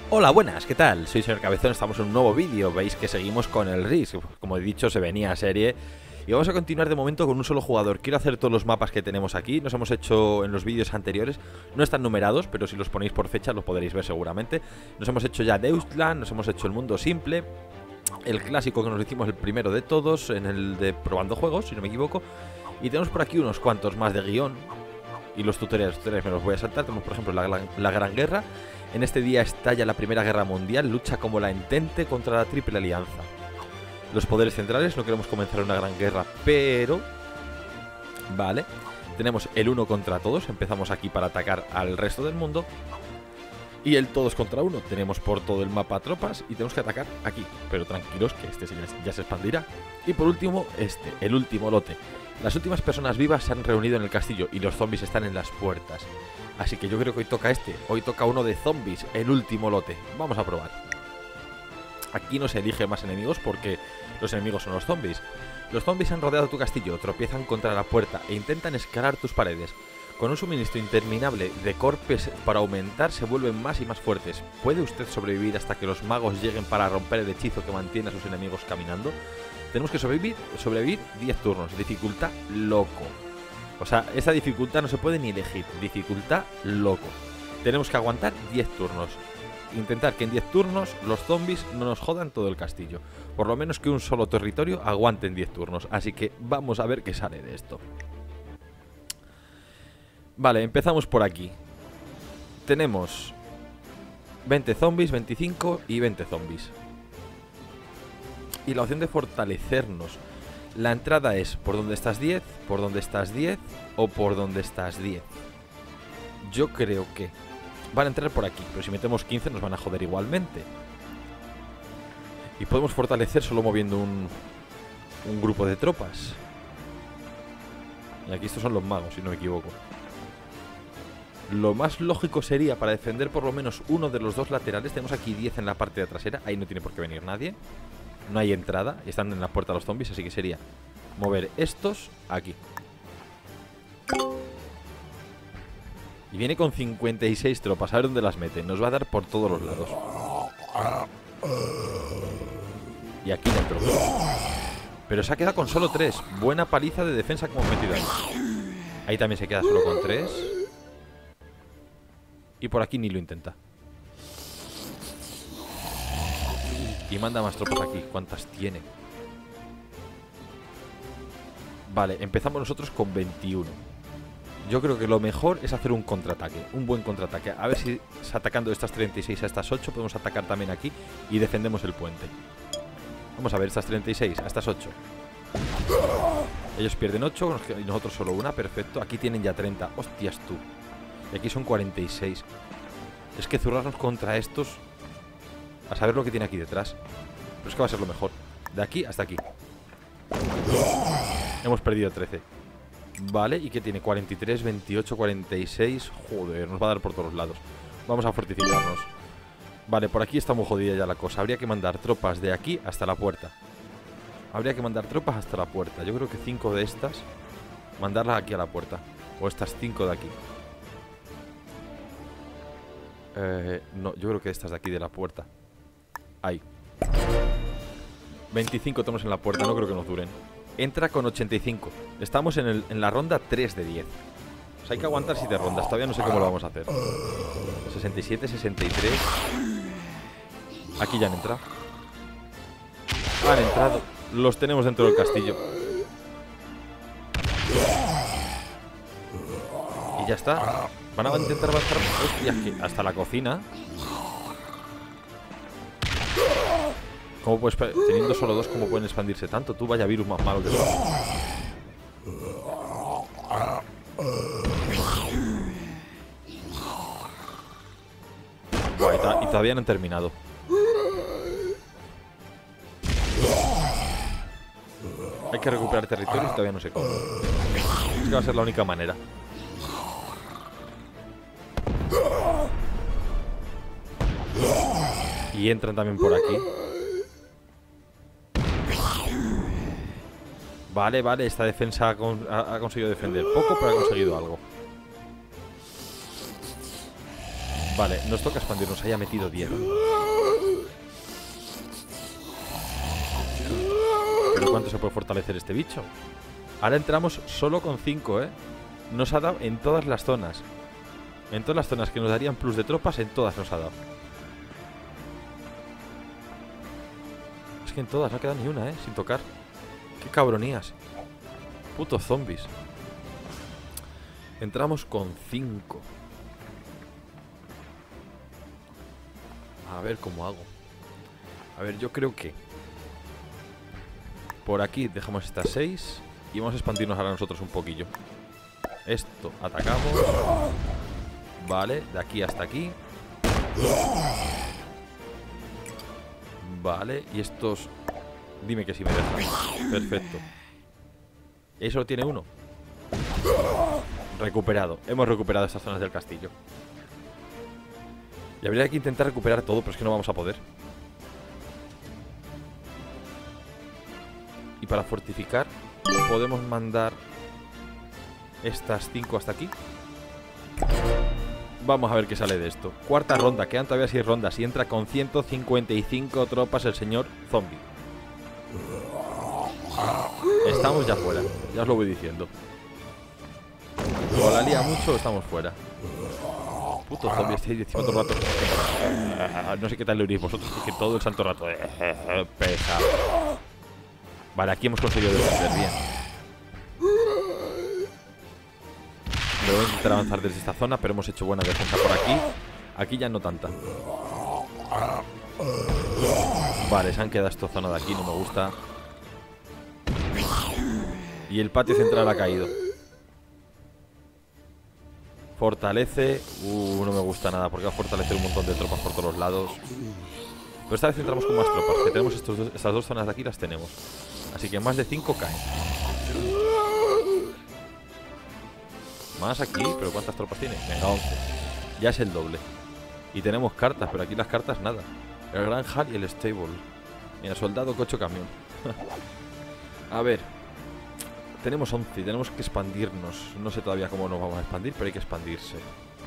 Hola, buenas, ¿qué tal? Soy Señor Cabezón, estamos en un nuevo vídeo. Veis que seguimos con el Risk. Como he dicho, se venía a serie. Y vamos a continuar de momento con un solo jugador. Quiero hacer todos los mapas que tenemos aquí. Nos hemos hecho en los vídeos anteriores. No están numerados, pero si los ponéis por fecha los podréis ver seguramente. Nos hemos hecho ya Deutschland, nos hemos hecho el mundo simple, el clásico que nos hicimos el primero de todos, en el de probando juegos, si no me equivoco. Y tenemos por aquí unos cuantos más de guión. Y los tutoriales me los voy a saltar. Tenemos por ejemplo la Gran Guerra. En este día estalla la Primera Guerra Mundial, lucha como la Entente contra la Triple Alianza. Los poderes centrales, no queremos comenzar una gran guerra, pero... Vale, tenemos el uno contra todos, empezamos aquí para atacar al resto del mundo. Y el todos contra uno, tenemos por todo el mapa tropas y tenemos que atacar aquí. Pero tranquilos que este ya se expandirá. Y por último, el último lote. Las últimas personas vivas se han reunido en el castillo y los zombies están en las puertas. Así que yo creo que hoy toca hoy toca uno de zombies, el último lote. Vamos a probar. Aquí no se elige más enemigos porque los enemigos son los zombies. Los zombies han rodeado tu castillo, tropiezan contra la puerta e intentan escalar tus paredes. Con un suministro interminable de corpes para aumentar, se vuelven más y más fuertes. ¿Puede usted sobrevivir hasta que los magos lleguen para romper el hechizo que mantiene a sus enemigos caminando? Tenemos que sobrevivir 10 turnos, dificultad loco. O sea, esa dificultad no se puede ni elegir, dificultad loco. Tenemos que aguantar 10 turnos. Intentar que en 10 turnos los zombies no nos jodan todo el castillo. Por lo menos que un solo territorio aguante en 10 turnos. Así que vamos a ver qué sale de esto. Vale, empezamos por aquí. Tenemos 20 zombies, 25 y 20 zombies. Y la opción de fortalecernos. La entrada es por donde estás 10, por donde estás 10 o por donde estás 10. Yo creo que van a entrar por aquí, pero si metemos 15 nos van a joder igualmente. Y podemos fortalecer solo moviendo un grupo de tropas. Y aquí estos son los magos, si no me equivoco. Lo más lógico sería, para defender por lo menos uno de los dos laterales, tenemos aquí 10 en la parte de trasera, ahí no tiene por qué venir nadie. No hay entrada, están en la puerta los zombies, así que sería mover estos aquí. Y viene con 56 tropas, a ver dónde las mete. Nos va a dar por todos los lados. Y aquí dentro. Pero se ha quedado con solo 3. Buena paliza de defensa que hemos metido ahí. Ahí también se queda solo con 3. Y por aquí ni lo intenta. Y manda más tropas aquí. ¿Cuántas tiene? Vale, empezamos nosotros con 21. Yo creo que lo mejor es hacer un contraataque. Un buen contraataque. A ver si atacando estas 36 a estas 8 podemos atacar también aquí y defendemos el puente. Vamos a ver, estas 36 a estas 8. Ellos pierden 8 y nosotros solo una. Perfecto, aquí tienen ya 30. Hostias tú. Y aquí son 46. Es que zurrarnos contra estos, a saber lo que tiene aquí detrás. Pero es que va a ser lo mejor. De aquí hasta aquí. Hemos perdido 13. Vale, ¿y qué tiene? 43, 28, 46. Joder, nos va a dar por todos lados. Vamos a fortificarnos. Vale, por aquí está muy jodida ya la cosa. Habría que mandar tropas de aquí hasta la puerta. Habría que mandar tropas hasta la puerta. Yo creo que 5 de estas mandarlas aquí a la puerta. O estas 5 de aquí. No, yo creo que estas de aquí de la puerta. Ahí. 25 tenemos en la puerta, no creo que nos duren. Entra con 85. Estamos en la ronda 3 de 10. O sea, hay que aguantar 7 rondas. Todavía no sé cómo lo vamos a hacer. 67, 63. Aquí ya han entrado. Han entrado. Los tenemos dentro del castillo. Y ya está. Van a intentar avanzar. Hostia, que hasta la cocina. ¿Cómo puedes, teniendo solo 2, cómo pueden expandirse tanto? Tú, vaya virus más malo que son. Buah, y todavía no han terminado. Hay que recuperar territorio y todavía no sé cómo. Es que va a ser la única manera. Y entran también por aquí. Vale, vale, esta defensa ha conseguido defender poco, pero ha conseguido algo. Vale, nos toca expandirnos. Ahí ha metido 10. Pero ¿cuánto se puede fortalecer este bicho? Ahora entramos solo con 5, ¿eh? Nos ha dado en todas las zonas. En todas las zonas que nos darían plus de tropas, en todas nos ha dado. Es que en todas no ha quedado ni una, ¿eh? Sin tocar. Qué cabronías. Putos zombies. Entramos con 5. A ver cómo hago. A ver, yo creo que por aquí dejamos estas 6 y vamos a expandirnos ahora nosotros un poquillo. Esto, atacamos. Vale, de aquí hasta aquí. Vale, y estos... Dime que sí me dejan. Perfecto. Eso lo tiene uno. Recuperado. Hemos recuperado estas zonas del castillo. Y habría que intentar recuperar todo, pero es que no vamos a poder. Y para fortificar podemos mandar estas 5 hasta aquí. Vamos a ver qué sale de esto. Cuarta ronda, quedan todavía 6 rondas. Y entra con 155 tropas el señor zombie. Estamos ya fuera, ya os lo voy diciendo. O la lía mucho, estamos fuera. Puto zombie, estáis encima todo el rato. No sé qué tal lo iréis vosotros, porque todo el santo rato. Pesa. Vale, aquí hemos conseguido defender bien. Me voy a intentar avanzar desde esta zona, pero hemos hecho buena defensa por aquí. Aquí ya no tanta. Vale, se han quedado esta zona de aquí, no me gusta. Y el patio central ha caído. Fortalece. No me gusta nada porque va a fortalecer un montón de tropas por todos los lados. Pero esta vez entramos con más tropas. Que tenemos estas dos zonas de aquí, las tenemos. Así que más de 5 caen. Más aquí, pero ¿cuántas tropas tiene? Venga, 11. Ya es el doble. Y tenemos cartas, pero aquí las cartas nada. El gran hall y el stable. Mira, soldado, coche, camión. A ver. Tenemos 11 y tenemos que expandirnos. No sé todavía cómo nos vamos a expandir, pero hay que expandirse.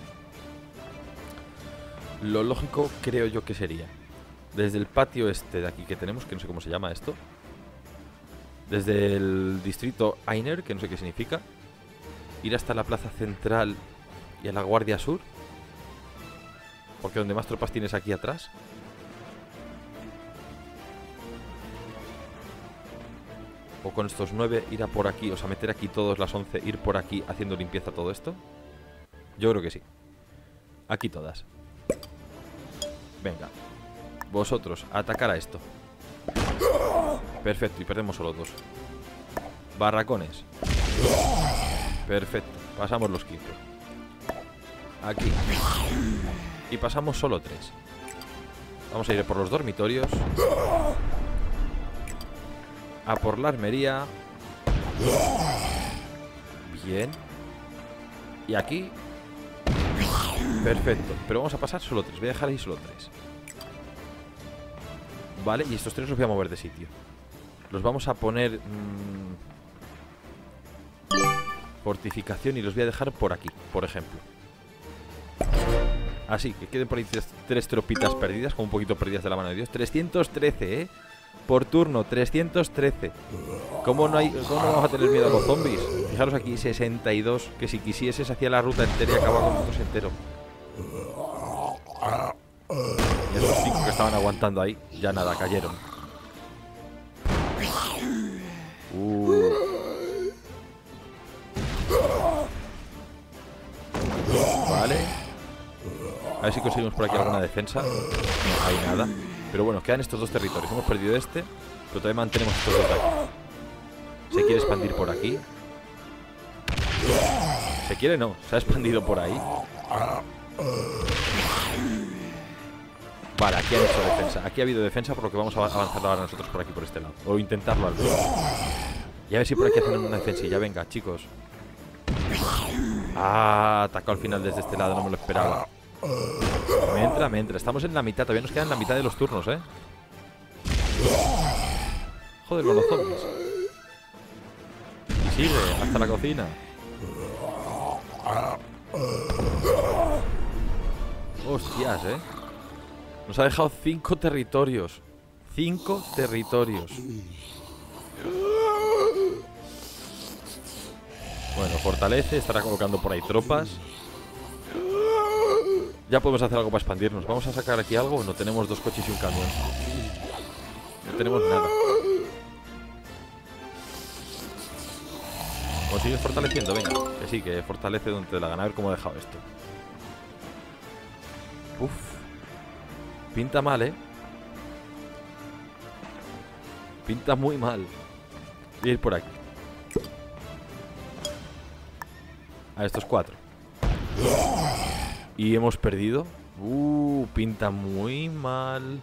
Lo lógico creo yo que sería desde el patio este de aquí que tenemos, que no sé cómo se llama esto. Desde el distrito Einer, que no sé qué significa. Ir hasta la plaza central y a la guardia sur. Porque donde más tropas tienes aquí atrás. O con estos 9 ir a por aquí, o sea, meter aquí todos las 11, ir por aquí haciendo limpieza todo esto. Yo creo que sí. Aquí todas. Venga. Vosotros, a atacar a esto. Perfecto, y perdemos solo 2. Barracones. Perfecto, pasamos los 15. Aquí. Y pasamos solo 3. Vamos a ir por los dormitorios. A por la armería. Bien. Y aquí. Perfecto, pero vamos a pasar solo 3. Voy a dejar ahí solo 3. Vale, y estos 3 los voy a mover de sitio. Los vamos a poner fortificación y los voy a dejar por aquí, por ejemplo. Así, que queden por ahí 3 tropitas perdidas, como un poquito perdidas de la mano de Dios. 313, ¿eh? Por turno, 313. ¿Cómo no vamos a tener miedo a los zombies? Fijaros aquí, 62. Que si quisiese se hacía la ruta entera y acababa con nosotros entero. Y esos 5 que estaban aguantando ahí, ya nada, cayeron. Vale. A ver si conseguimos por aquí alguna defensa. No hay nada. Pero bueno, quedan estos 2 territorios. Hemos perdido este, pero todavía mantenemos estos 2 de aquí. Se quiere expandir por aquí. Se quiere, no. Se ha expandido por ahí. Vale, aquí han hecho defensa. Aquí ha habido defensa, por lo que vamos a avanzar ahora nosotros por aquí, por este lado. O intentarlo al menos. Y a ver si por aquí hacen una defensilla. Venga, chicos. Atacado al final desde este lado, no me lo esperaba. Me entra. Estamos en la mitad, todavía nos quedan la mitad de los turnos, ¿eh? Joder, con los zombies. Y sigue, hasta la cocina. Hostias, Nos ha dejado 5 territorios. 5 territorios. Bueno, fortalece, estará colocando por ahí tropas. Ya podemos hacer algo para expandirnos. Vamos a sacar aquí algo. No tenemos 2 coches y un camión. No tenemos nada. ¿Consigues fortaleciendo? Venga, que sí, que fortalece donde te la gana. A ver cómo he dejado esto. Uf. Pinta mal, Pinta muy mal. Voy a ir por aquí. A estos 4. Y hemos perdido. Pinta muy mal.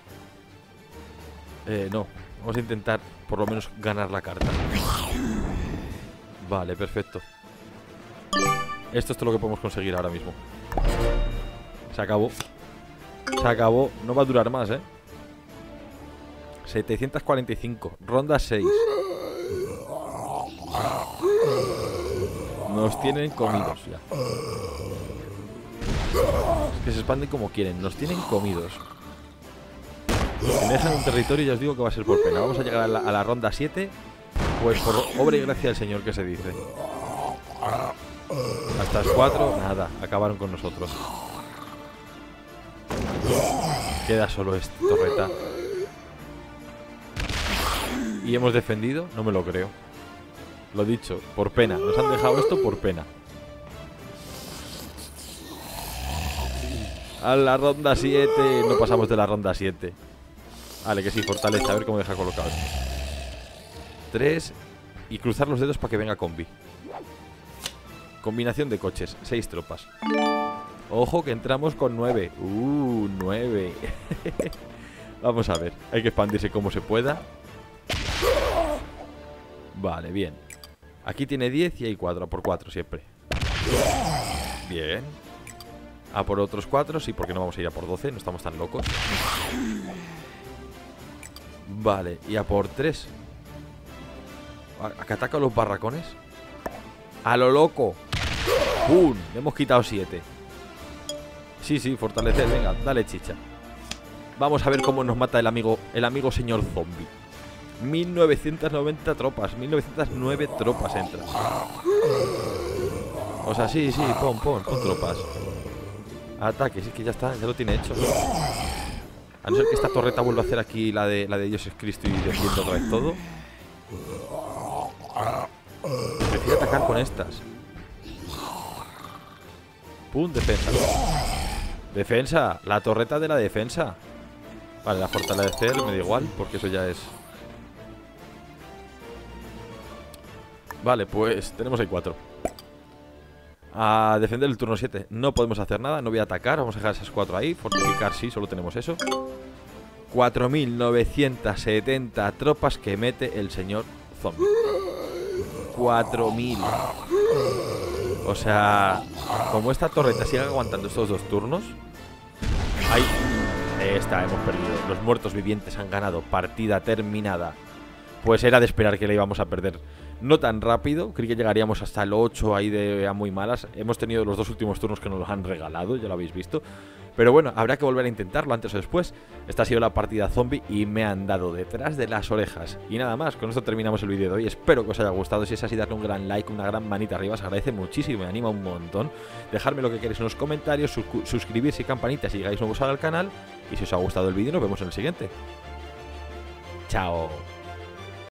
No. Vamos a intentar por lo menos ganar la carta. Vale, perfecto. Esto es todo lo que podemos conseguir ahora mismo. Se acabó. Se acabó. No va a durar más, 745. Ronda 6. Nos tienen comidos ya. Es que se expanden como quieren. Nos tienen comidos. Si me dejan un territorio ya os digo que va a ser por pena. Vamos a llegar a la ronda 7. Pues por obra y gracia del Señor, que se dice. Hasta las 4, nada. Acabaron con nosotros. Queda solo esta torreta. Y hemos defendido. No me lo creo. Lo dicho, por pena. Nos han dejado esto por pena. A la ronda 7. No pasamos de la ronda 7. Vale, que sí, fortaleza. A ver cómo deja colocado esto. 3. Y cruzar los dedos para que venga combi. Combinación de coches. 6 tropas. Ojo que entramos con 9. 9. Vamos a ver. Hay que expandirse como se pueda. Vale, bien. Aquí tiene 10 y hay 4. A por 4 siempre. Bien. A por otros 4. Sí, porque no vamos a ir a por 12. No estamos tan locos. Vale, y a por 3. ¿A que atacan los barracones? ¡A lo loco! ¡Pum! Le hemos quitado 7. Sí, sí, fortalecer. Venga, dale chicha. Vamos a ver cómo nos mata el amigo señor zombie. 1990 tropas. 1909 tropas entran. O sea, sí, sí, pon tropas. Ataque, sí que ya está, ya lo tiene hecho. A no ser que esta torreta vuelva a hacer aquí la de Dios Cristo y defienda otra vez todo. Prefiero atacar con estas. Pum, defensa. Defensa, la torreta de la defensa. Vale, la fortalecer me da igual, porque eso ya es. Vale, pues tenemos ahí 4. A defender el turno 7. No podemos hacer nada, no voy a atacar. Vamos a dejar esas 4 ahí. Fortificar sí, solo tenemos eso. 4.970 tropas que mete el señor zombie. 4.000. O sea, como esta torreta sigue aguantando estos 2 turnos. Ahí está, hemos perdido. Los muertos vivientes han ganado. Partida terminada. Pues era de esperar que la íbamos a perder. No tan rápido, creí que llegaríamos hasta el 8 ahí de a muy malas. Hemos tenido los 2 últimos turnos que nos los han regalado, ya lo habéis visto. Pero bueno, habrá que volver a intentarlo antes o después. Esta ha sido la partida zombie y me han dado detrás de las orejas. Y nada más, con esto terminamos el vídeo de hoy. Espero que os haya gustado. Si es así, darle un gran like, una gran manita arriba. Os agradece muchísimo, me anima un montón. Dejadme lo que queréis en los comentarios, suscribirse y campanita si llegáis nuevos al canal. Y si os ha gustado el vídeo, nos vemos en el siguiente. Chao.